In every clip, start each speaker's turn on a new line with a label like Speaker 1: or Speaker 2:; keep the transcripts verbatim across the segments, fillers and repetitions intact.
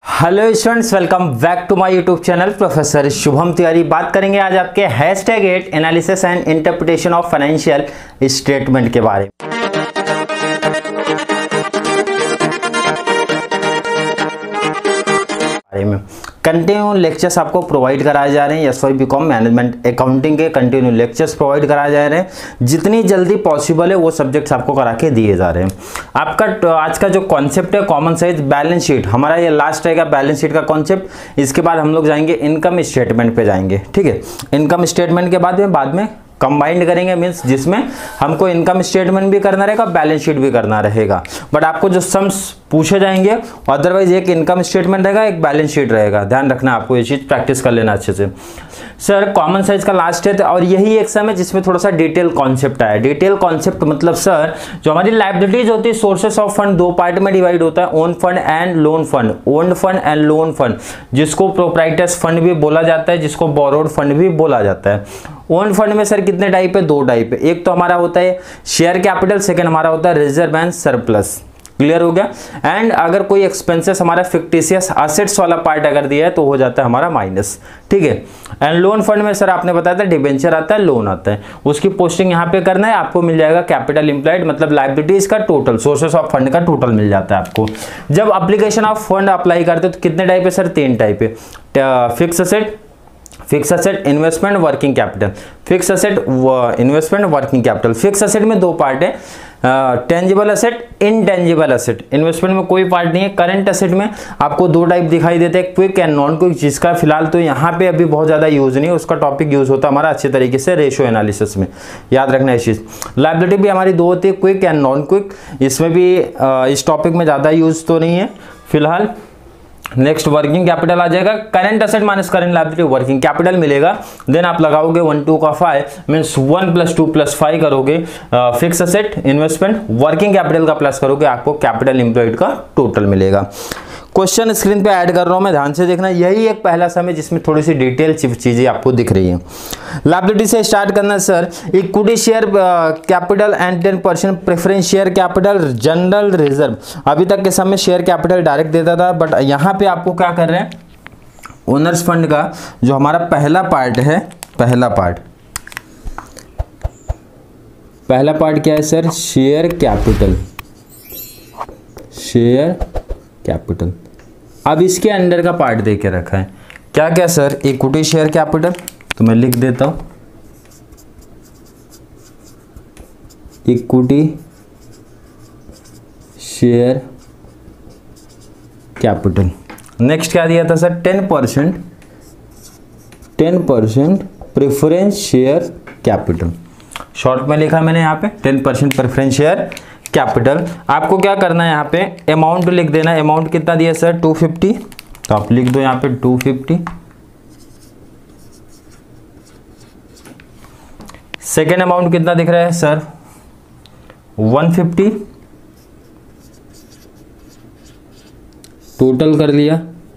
Speaker 1: Hello students, welcome back to my YouTube channel professor Shubham Tiwari. बात करेंगे आज आपके hashtag at analysis and interpretation of financial statement के बारे में। कंटिन्यू लेक्चर्स आपको प्रोवाइड कराए जा रहे हैं। S Y B com management accounting के कंटिन्यू लेक्चर्स प्रोवाइड कराए जा रहे हैं। जितनी जल्दी पॉसिबल है वो सब्जेक्ट्स आपको करा के दिए जा रहे हैं। आपका आज का जो कॉन्सेप्ट है कॉमन साइज बैलेंस शीट, हमारा ये लास्ट रहेगा बैलेंस शीट का कॉन्सेप्ट। इसके बाद हम लोग जाएंगे इनकम स्टेटमेंट पे जाएंगे, ठीक है। इनकम स्टेटमेंट के बाद में बाद में कंबाइंड करेंगे, मीन्स जिसमें हमको इनकम स्टेटमेंट भी करना रहेगा, बैलेंस शीट भी करना रहेगा। बट आपको जो सम्स पूछे जाएंगे, अदरवाइज एक इनकम स्टेटमेंट रहेगा, एक बैलेंस शीट रहेगा। ध्यान रखना, आपको ये चीज प्रैक्टिस कर लेना अच्छे से। सर कॉमन साइज का लास्ट है और यही एक सम है जिसमें थोड़ा सा डिटेल कॉन्सेप्ट आया। डिटेल कॉन्सेप्ट मतलब सर जो हमारी लायबिलिटीज होती है, सोर्सेस ऑफ फंड दो पार्ट में डिवाइड होता है, own fund and loan fund. Own fund and loan fund, जिसको प्रोप्राइटर्स फंड भी बोला जाता है, जिसको बोरोड फंड भी बोला जाता है। ओन फंड में सर कितने टाइप है? दो टाइप है। एक तो हमारा होता है शेयर कैपिटल, सेकंड हमारा होता है रिजर्व एंड सरप्लस। क्लियर हो गया। एंड अगर कोई एक्सपेंसेस हमारा फिक्टिशियस असेट्स वाला पार्ट अगर दिया है तो हो जाता है हमारा माइनस, ठीक है। एंड लोन फंड में सर आपने बताया था डिबेंचर आता है, लोन आता है, उसकी पोस्टिंग यहाँ पे करना है। आपको मिल जाएगा कैपिटल इंप्लॉयड, मतलब लायबिलिटीज का टोटल, सोर्सेस ऑफ फंड का टोटल मिल जाता है आपको। जब एप्लीकेशन ऑफ फंड अप्लाई करते हो तो कितने टाइप है सर? तीन टाइप है। Fix asset, fix asset, investment, working capital. Fix asset, investment, working capital. Fix asset में दो पार्ट है, tangible asset, intangible asset. Investment में कोई पार्ट नहीं है। करंट असेट में आपको दो टाइप दिखाई देते हैं, क्विक एंड नॉन क्विक, जिसका फिलहाल तो यहाँ पे अभी बहुत ज्यादा यूज नहीं है। उसका टॉपिक यूज होता है हमारा अच्छे तरीके से रेशियो एनालिसिस में, याद रखना इस चीज। लायबिलिटी भी हमारी दो होती है, क्विक एंड नॉन क्विक। इसमें भी इस टॉपिक में ज्यादा यूज तो नहीं है फिलहाल। नेक्स्ट वर्किंग कैपिटल आ जाएगा। Current asset minus current liability, working capital मिलेगा। देन आप लगाओगे वन टू का five, means one plus two plus five करोगे। Fix asset, investment, working capital का प्लस करोगे, आपको कैपिटल इंप्लॉयड का टोटल मिलेगा। क्वेश्चन स्क्रीन पे ऐड कर रहा हूं मैं, ध्यान से देखना। यही एक पहला सम है जिसमें थोड़ी सी डिटेल चीजें आपको दिख रही है। लायबिलिटी से स्टार्ट करना sir. Equity share capital and ten percent preference share capital, general reserve. अभी तक के सम में शेयर कैपिटल डायरेक्ट देता था, बट यहाँ पे आपको क्या कर रहे हैं, ओनर्स फंड का जो हमारा पहला पार्ट है, पहला पार्ट पहला पार्ट क्या है sir? Share capital, share capital. अब इसके अंडर का पार्ट दे के रखा है, क्या क्या सर? इक्विटी शेयर कैपिटल, तो मैं लिख देता हूं इक्विटी शेयर कैपिटल। नेक्स्ट क्या दिया था sir? Ten percent ten percent preference share capital. Short में लिखा मैंने यहाँ पे ten percent preference share capital. आपको क्या करना है, यहाँ पे अमाउंट लिख देना। अमाउंट कितना दिया सर? टू फिफ्टी, तो आप लिख दो यहाँ पे टू फिफ्टी। सेकेंड अमाउंट कितना दिख रहा है सर? One fifty. टोटल कर लिया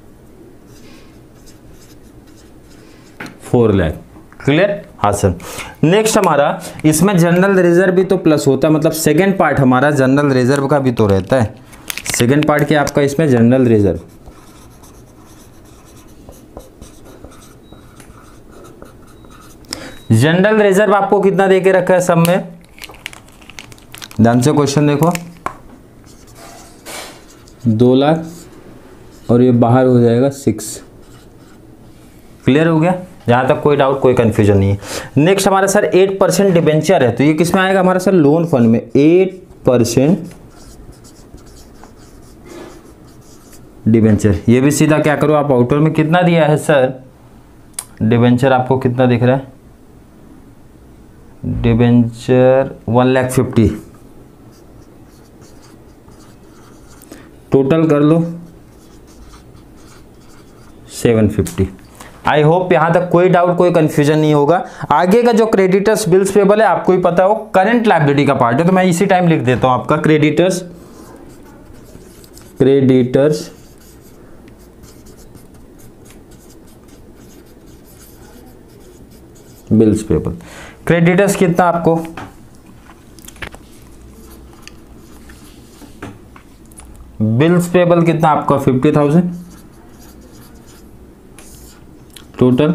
Speaker 1: फोर लाख। क्लियर? हाँ सर। नेक्स्ट हमारा इसमें जनरल रिजर्व भी तो प्लस होता है, मतलब सेकेंड पार्ट हमारा जनरल रिजर्व का भी तो रहता है। सेकेंड पार्ट क्या आपका इसमें? General reserve. जनरल रिजर्व आपको कितना देके रखा है सब में? ध्यान से क्वेश्चन देखो। दो लाख और ये बाहर हो जाएगा सिक्स। क्लियर हो गया? जहां तक कोई डाउट, कोई कंफ्यूजन नहीं है। नेक्स्ट हमारा सर एट परसेंट डिबेंचर है, तो ये किसमें आएगा हमारा सर? लोन फंड में। एट परसेंट डिबेंचर, ये भी सीधा क्या करो आप, आउटर में कितना दिया है सर? डिबेंचर आपको कितना दिख रहा है? Debenture one lakh fifty. Total कर लो सेवन फिफ्टी। आई होप यहां तक कोई डाउट, कोई कंफ्यूजन नहीं होगा। आगे का जो क्रेडिटर्स बिल्स पेबल है आपको ही पता हो, करंट लायबिलिटी का पार्ट है, तो मैं इसी टाइम लिख देता हूं आपका creditors creditors bills payable. Creditors कितना आपको? बिल्स पेबल कितना आपका? Fifty thousand. Total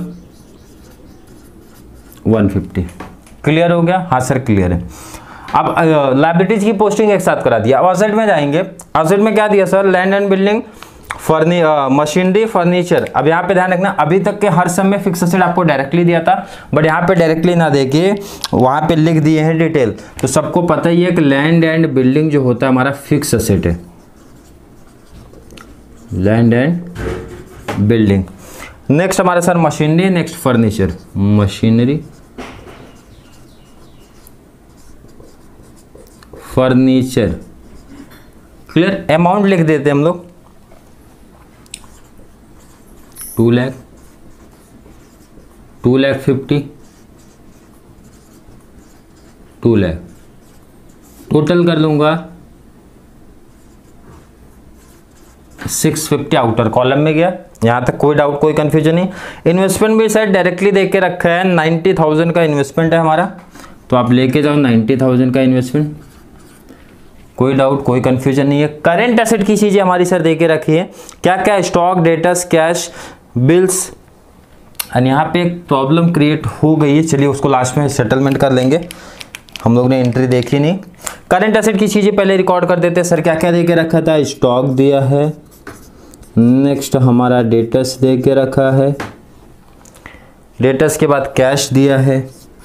Speaker 1: one fifty. Clear हो गया? हाँ सर क्लियर है। अब लायबिलिटीज की पोस्टिंग एक साथ करा दिया। अब असेट में जाएंगे। असेट में क्या दिया सर? लैंड एंड बिल्डिंग, फर्नी मशीनरी, फर्नीचर। अब यहाँ पे ध्यान रखना, अभी तक के हर सम में फिक्स असेट आपको डायरेक्टली दिया था, बट यहाँ पे डायरेक्टली ना देके वहाँ पे लिख दिए हैं डिटेल। तो सबको पता ही है कि लैंड एंड बिल्डिंग जो होता है हमारा फिक्स असेट है, लैंड एंड बिल्डिंग। नेक्स्ट हमारा sir machinery, next furniture, machinery furniture. Clear? Amount लिख देते हैं हम लोग, two lakh, two lakh fifty, two lakh. Total कर लूंगा सिक्स फिफ्टी। आउटर कॉलम में गया। यहां तक कोई डाउट, कोई कंफ्यूजन नहीं। इन्वेस्टमेंट भी शायद डायरेक्टली देख के रखा है, नाइन्टी थाउजेंड का इन्वेस्टमेंट है हमारा, तो आप लेके जाओ नाइन्टी थाउजेंड का इन्वेस्टमेंट। कोई डाउट, कोई कंफ्यूजन नहीं है। करेंट एसेट की चीजें हमारी सर देके रखी है, क्या क्या? Stock, debtors, cash, bills. और यहाँ पे एक प्रॉब्लम क्रिएट हो गई है, चलिए उसको लास्ट में सेटलमेंट कर लेंगे, हम लोग ने एंट्री देखी नहीं। करंट एसेट की चीजें पहले रिकॉर्ड कर देते हैं। सर क्या क्या दे के रखा था? स्टॉक दिया है, नेक्स्ट हमारा डेटर्स दे के रखा है, डेटर्स के बाद कैश दिया है,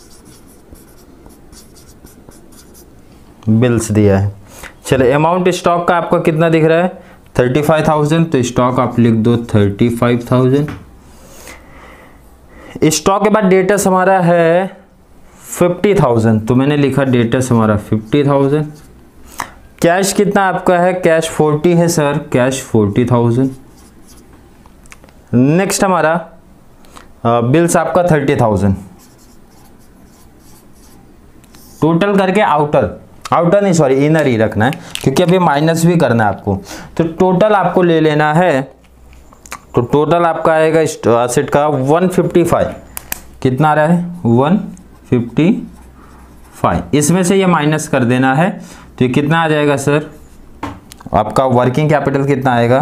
Speaker 1: बिल्स दिया है। चलिए अमाउंट स्टॉक का आपका कितना दिख रहा है? Thirty five thousand. तो स्टॉक आप लिख दो थर्टी फाइव थाउजेंड। स्टॉक के बाद डेटर्स हमारा है फिफ्टी थाउजेंड, तो मैंने लिखा डेटर्स हमारा फिफ्टी थाउजेंड। कैश कितना आपका है? कैश फोर्टी है sir, cash forty thousand. Next हमारा बिल्स आपका थर्टी थाउजेंड। टोटल करके आउटर, आउटर नहीं सॉरी इनर ही रखना है, क्योंकि अभी माइनस भी करना है आपको। तो टोटल आपको ले लेना है, तो टोटल आपका आएगा एसेट का वन फिफ्टी फाइव। कितना आ रहा है? One fifty five. इसमें से ये माइनस कर देना है, तो ये कितना आ जाएगा सर? आपका वर्किंग कैपिटल कितना आएगा?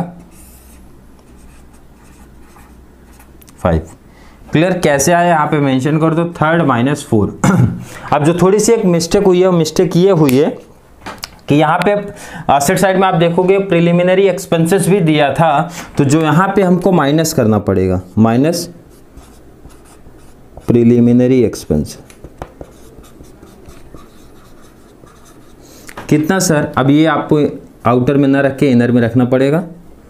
Speaker 1: फाइव। क्लियर? कैसे आया यहाँ पे मेंशन कर दो, थर्ड माइनस फोर। अब जो थोड़ी सी एक मिस्टेक हुई है, मिस्टेक ये हुई है कि यहाँ पे असेट साइड में आप देखोगे प्रिलिमिनरी एक्सपेंसेस भी दिया था, तो जो यहाँ पे हमको माइनस करना पड़ेगा, माइनस प्रिलिमिनरी एक्सपेंस। कितना सर? अब ये आपको आउटर में ना रख के इनर में रखना पड़ेगा।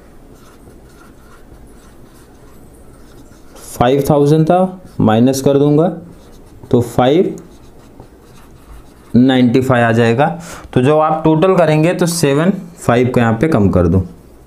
Speaker 1: फाइव थाउजेंड था, माइनस कर दूंगा तो फाइव नाइन्टी फाइव आ जाएगा। तो जो आप टोटल करेंगे तो सेवन फाइव को यहाँ पे कम कर दो,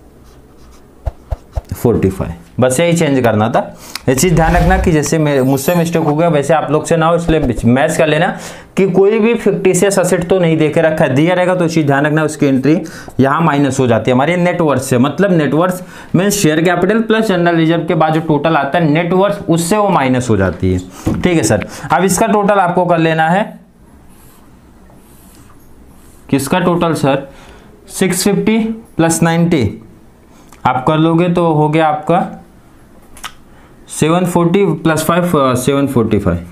Speaker 1: फोर्टी फाइव। बस यही चेंज करना था। ये चीज़ ध्यान रखना कि जैसे मुझसे मिस्टेक हो गया वैसे आप लोग से ना हो, इसलिए मैच कर लेना कि कोई भी फिक्टिशियस असेट तो नहीं देके रखा है। दिया रहेगा तो चीज़ ध्यान रखना, उसकी एंट्री यहाँ माइनस हो जाती है हमारे नेटवर्थ से। मतलब net worth mean share capital plus general reserve के बाद जो टोटल आता है नेटवर्थ, उससे वो माइनस हो जाती है। ठीक है सर। अब इसका टोटल आपको कर लेना है, किसका total sir? Six fifty plus ninety आप कर लोगे तो हो गया आपका seven forty plus five, seven forty five.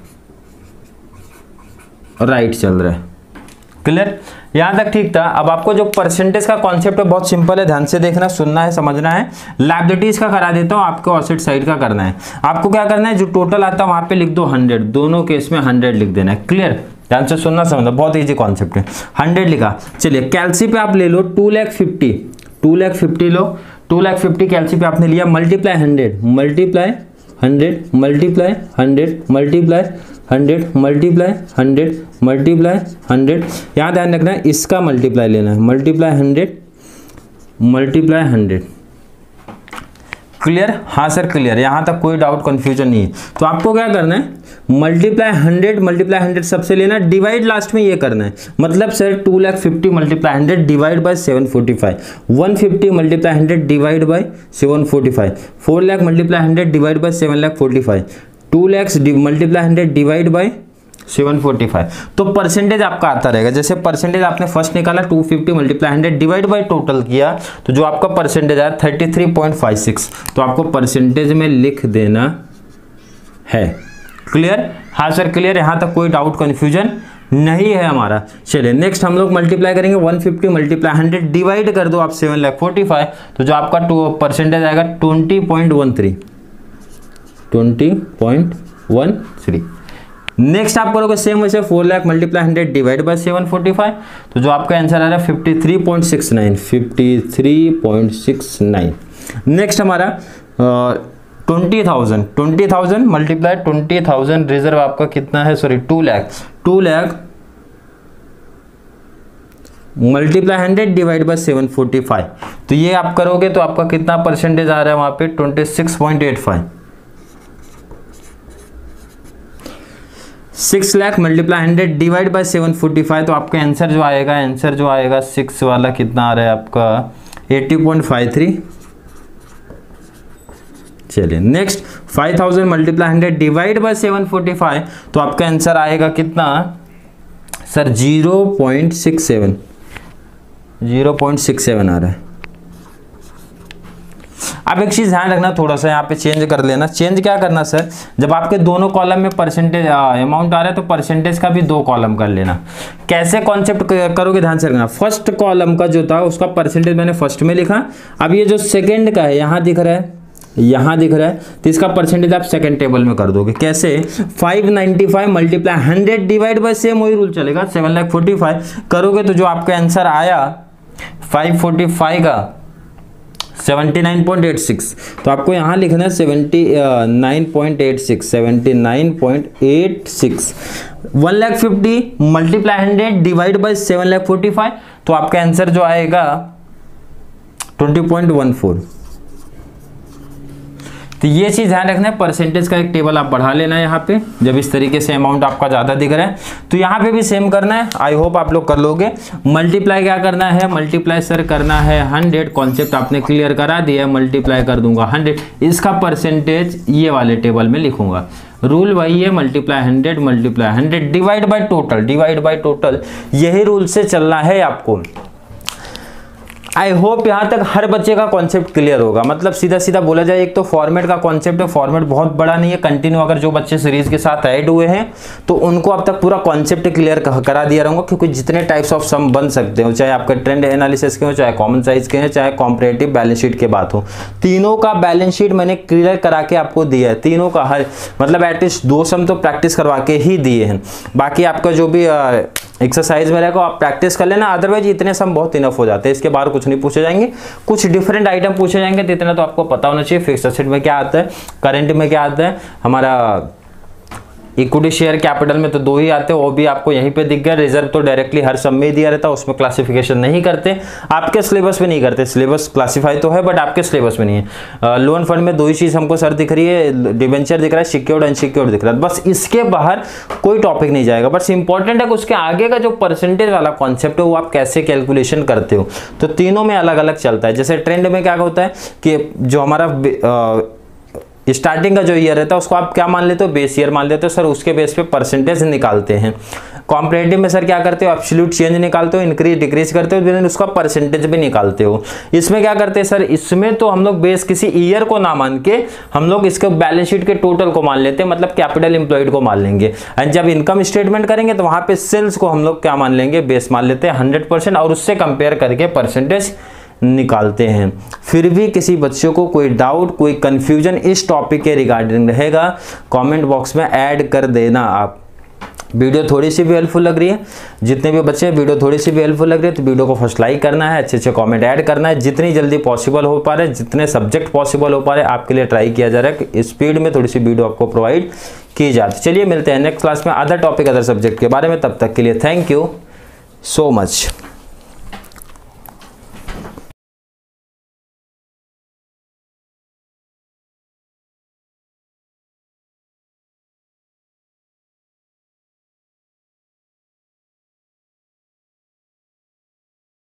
Speaker 1: Right चल रहा है। क्लियर? यहां तक ठीक था। अब आपको जो परसेंटेज का कॉन्सेप्ट है बहुत सिंपल है, ध्यान से देखना, सुनना है, समझना है। लायबिलिटीज का करा देता हूं, आपको एसेट साइड का करना है। आपको क्या करना है, जो टोटल आता है वहां पे लिख दो हंड्रेड, दोनों केस में हंड्रेड लिख देना है। क्लियर? ध्यान से सुनना समझना, बहुत इजी कॉन्सेप्ट है। हंड्रेड लिखा। चलिए कैल्सी पे आप ले लो two lakh fifty, two lakh fifty लो, टू लैख फिफ्टी कैल्सी पे आपने लिया, multiply hundred, multiply hundred, multiply hundred, multiply hundred, multiply hundred, multiply hundred. यहाँ ध्यान रखना है इसका मल्टीप्लाई लेना है, multiply hundred, multiply hundred. Clear? हाँ सर क्लियर। यहाँ तक कोई डाउट कंफ्यूजन नहीं है। तो आपको क्या करना है, मल्टीप्लाई हंड्रेड, मल्टीप्लाई हंड्रेड सबसे लेना, डिवाइड लास्ट में ये करना है। मतलब sir two lakh fifty multiply hundred divide by seven forty five, one fifty multiply hundred divide by seven forty five, four lakh multiply hundred divide by seven lakh forty five, two lakhs multiply hundred divide by seven forty five. तो percentage आपका आता रहेगा। जैसे percentage आपने first निकाला two fifty multiply hundred divide by total किया, तो जो आपका परसेंटेज आया thirty three point five six. तो आपको परसेंटेज में लिख देना है। क्लियर? हाँ सर क्लियर, यहाँ तक कोई डाउट कन्फ्यूजन नहीं है हमारा। चलिए नेक्स्ट हम लोग मल्टीप्लाई करेंगे one fifty multiply hundred divide कर दो आप सेवन लाख फोर्टी फाइव, तो जो आपका टू परसेंटेज आएगा twenty point one three twenty point one three. Next आप करोगे सेम वैसे four lakh multiply hundred divide by seven forty five, तो जो आपका आंसर आ रहा है fifty three point six nine fifty three point six nine. Next हमारा twenty thousand twenty thousand multiply twenty thousand reserve आपका कितना है, sorry two lakh two lakh multiply hundred divide by seven forty five, तो ये आप करोगे तो आपका कितना परसेंटेज आ रहा है वहां पे twenty six point eight five. Six lakh multiply hundred divide by seven forty five, तो आपका आंसर जो आएगा आंसर जो आएगा सिक्स वाला कितना आ रहा है आपका एटी पॉइंट फाइव थ्री। चलिए next five thousand multiply hundred divide by seven forty five, तो आपका आंसर आएगा कितना sir zero point six seven zero point six seven आ रहा है। अब एक चीज ध्यान रखना, थोड़ा सा यहाँ पे चेंज कर लेना। चेंज क्या करना सर, जब आपके दोनों कॉलम में परसेंटेज अमाउंट आ रहा है तो परसेंटेज का भी दो कॉलम कर लेना। कैसे कॉन्सेप्ट करोगे ध्यान से रखना। फर्स्ट कॉलम का जो था उसका परसेंटेज मैंने फर्स्ट में लिखा, अब ये जो सेकेंड का है यहाँ दिख रहा है यहाँ दिख रहा है, तो इसका परसेंटेज आप सेकंड टेबल में कर दोगे। कैसे, five ninety five multiply hundred divide by same वही रूल चलेगा, सेवन लाख फोर्टी फाइव करोगे तो जो आपका आंसर आया फाइव फोर्टी फाइव का seventy nine point eight six, तो आपको यहाँ लिखना है seventy nine point eight six seventy nine point eight six. One lakh fifty multiply hundred divide by seven lakh forty five, तो आपका आंसर जो आएगा ट्वेंटी पॉइंट वन फोर। तो ये चीज ध्यान रखना है, परसेंटेज का एक टेबल आप बढ़ा लेना है यहाँ पे जब इस तरीके से अमाउंट आपका ज्यादा दिख रहा है, तो यहाँ पे भी सेम करना है। आई होप आप लोग कर लोगे। मल्टीप्लाई क्या करना है, मल्टीप्लाई सर करना है हंड्रेड, कॉन्सेप्ट आपने क्लियर करा दिया है। मल्टीप्लाई कर दूंगा हंड्रेड, इसका परसेंटेज ये वाले टेबल में लिखूंगा। रूल वही है, multiply hundred multiply hundred divide by total divide by total, यही रूल से चलना है आपको। आई होप यहाँ तक हर बच्चे का कॉन्सेप्ट क्लियर होगा। मतलब सीधा सीधा बोला जाए, एक तो फॉर्मेट का कॉन्सेप्ट है, फॉर्मेट बहुत बड़ा नहीं है, कंटिन्यू अगर जो बच्चे सीरीज के साथ ऐड हुए हैं तो उनको अब तक पूरा कॉन्सेप्ट क्लियर करा दिया रहूंगा, क्योंकि जितने टाइप्स ऑफ सम बन सकते हो, चाहे आपके ट्रेंड एनालिसिस के हो, चाहे कॉमन साइज के हैं, चाहे कॉम्परेटिव बैलेंस शीट के बात हो, तीनों का बैलेंस शीट मैंने क्लियर करा के आपको दिया है। तीनों का हर मतलब एटलीस्ट दो सम तो प्रैक्टिस करवा के ही दिए हैं। बाकी आपका जो भी एक्सरसाइज में रहेगा आप प्रैक्टिस कर लेना, अदरवाइज इतने सम बहुत इनफ हो जाते हैं। इसके बाहर कुछ नहीं पूछे जाएंगे, कुछ डिफरेंट आइटम पूछे जाएंगे, तो इतना तो आपको पता होना चाहिए। फिक्स एसेट में क्या आता है, करंट में क्या आता है, हमारा इक्विटी शेयर कैपिटल में तो दो ही आते हैं, वो भी आपको यहीं पे दिख गया। रिजर्व तो डायरेक्टली हर सब में ही दिया रहता है, उसमें क्लासिफिकेशन नहीं करते, आपके सिलेबस में नहीं करते। सिलेबस क्लासिफाई तो है बट आपके सिलेबस में नहीं है। लोन फंड में दो ही चीज हमको सर दिख रही है, डिवेंचर दिख रहा है, सिक्योर्ड अनसिक्योर्ड दिख रहा है, बस इसके बाहर कोई टॉपिक नहीं जाएगा। बस इंपॉर्टेंट है कि उसके आगे का जो परसेंटेज वाला कॉन्सेप्ट है वो आप कैसे कैलकुलेशन करते हो, तो तीनों में अलग अलग चलता है। जैसे ट्रेंड में क्या होता है कि जो हमारा स्टार्टिंग का जो ईयर रहता है उसको आप क्या मान लेते हो, बेस ईयर मान लेते हो सर, उसके बेस पे परसेंटेज निकालते हैं। कॉम्परेटिव में सर क्या करते हो, एब्सोल्यूट चेंज निकालते हो, इंक्रीज डिक्रीज करते हो, देन उसका परसेंटेज भी निकालते हो। इसमें क्या करते हैं सर, इसमें तो हम लोग बेस किसी ईयर को ना मान के हम लोग इसके बैलेंस शीट के टोटल को मान लेते हैं, मतलब कैपिटल एम्प्लॉयड को मान लेंगे। एंड जब इनकम स्टेटमेंट करेंगे तो वहां पे सेल्स को हम लोग क्या मान लेंगे, बेस मान लेते हैं हंड्रेड परसेंट, और उससे कंपेयर करके परसेंटेज निकालते हैं। फिर भी किसी बच्चों को कोई डाउट, कोई कंफ्यूजन इस टॉपिक के रिगार्डिंग रहेगा, कमेंट बॉक्स में ऐड कर देना आप। वीडियो थोड़ी सी भी हेल्पफुल लग रही है, जितने भी बच्चे वीडियो थोड़ी सी भी हेल्पफुल लग रही है तो वीडियो को फर्स्ट लाइक करना है, अच्छे अच्छे कमेंट ऐड करना है, जितनी जल्दी पॉसिबल हो पा रहे, जितने सब्जेक्ट पॉसिबल हो पा रहे आपके लिए ट्राई किया जा रहा है कि स्पीड में थोड़ी सी वीडियो आपको प्रोवाइड की जाती। चलिए मिलते हैं नेक्स्ट क्लास में अदर टॉपिक अदर सब्जेक्ट के बारे में, तब तक के लिए थैंक यू सो मच।